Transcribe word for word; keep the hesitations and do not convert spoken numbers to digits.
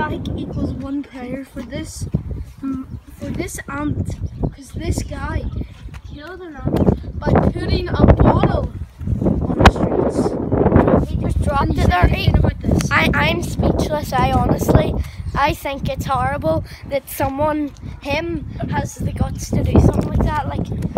bag equals one prayer for this, um, for this ant, because this guy killed an ant by putting a bottle on the streets. He just dropped Can you it say there. anything about this? I, I'm speechless. I honestly, I think it's horrible that someone, him, has the guts to do something like that. Like,